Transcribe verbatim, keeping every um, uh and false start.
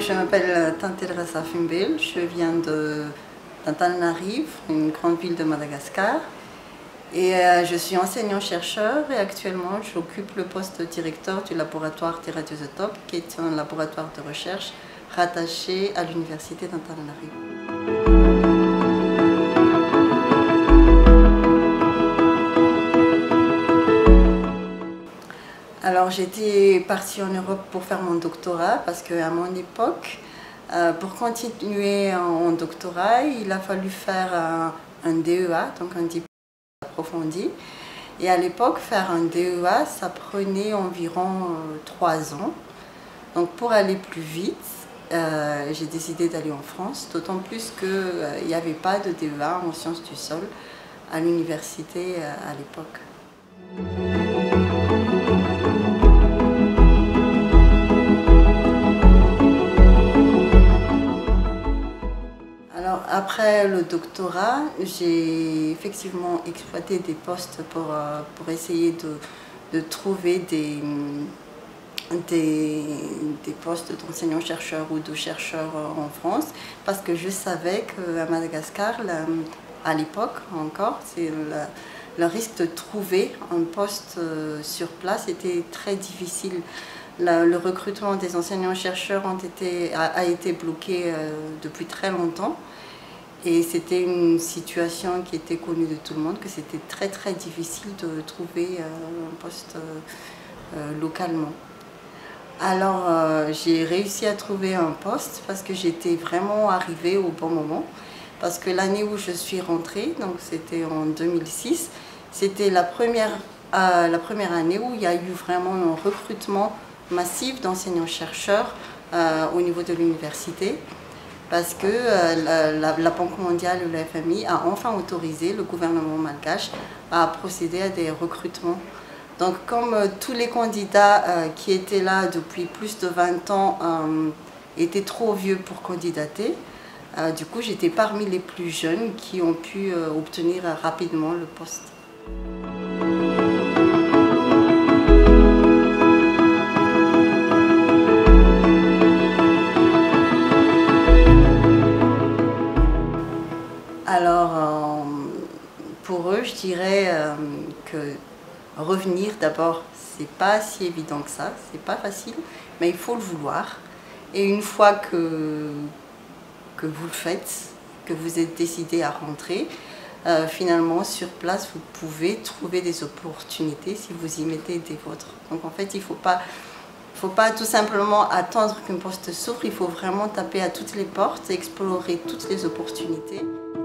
je m'appelle Tantelrasa Fimbel, je viens de d'Antananarive, une grande ville de Madagascar. Et euh, je suis enseignant-chercheur et actuellement j'occupe le poste de directeur du laboratoire Teradioisotopes, qui est un laboratoire de recherche rattaché à l'université d'Antananarive. Alors j'étais partie en Europe pour faire mon doctorat parce qu'à mon époque, euh, pour continuer en, en doctorat, il a fallu faire un, un D E A, donc un diplôme approfondi. Et à l'époque, faire un D E A, ça prenait environ euh, trois ans. Donc pour aller plus vite, euh, j'ai décidé d'aller en France, d'autant plus qu'il euh, n'y avait pas de D E A en sciences du sol à l'université euh, à l'époque. Alors, après le doctorat, j'ai effectivement exploité des postes pour, euh, pour essayer de, de trouver des, des, des postes d'enseignants-chercheurs ou de chercheurs en France, parce que je savais qu'à Madagascar, la, à l'époque encore, c'est le, le risque de trouver un poste sur place était très difficile. Le, le recrutement des enseignants-chercheurs a, a été bloqué euh, depuis très longtemps. Et c'était une situation qui était connue de tout le monde, que c'était très très difficile de trouver euh, un poste euh, localement. Alors euh, j'ai réussi à trouver un poste parce que j'étais vraiment arrivée au bon moment. Parce que l'année où je suis rentrée, donc c'était en deux mille six, c'était la première, euh, la première année où il y a eu vraiment un recrutement massif d'enseignants-chercheurs euh, au niveau de l'université. Parce que euh, la, la Banque mondiale et le F M I a enfin autorisé le gouvernement malgache à procéder à des recrutements. Donc comme euh, tous les candidats euh, qui étaient là depuis plus de vingt ans euh, étaient trop vieux pour candidater, euh, du coup j'étais parmi les plus jeunes qui ont pu euh, obtenir euh, rapidement le poste. Alors, euh, pour eux, je dirais euh, que revenir, d'abord, c'est pas si évident que ça, c'est pas facile, mais il faut le vouloir. Et une fois que, que vous le faites, que vous êtes décidé à rentrer, euh, finalement, sur place, vous pouvez trouver des opportunités si vous y mettez des vôtres. Donc, en fait, il ne faut pas... Il ne faut pas tout simplement attendre qu'un poste s'ouvre, il faut vraiment taper à toutes les portes et explorer toutes les opportunités.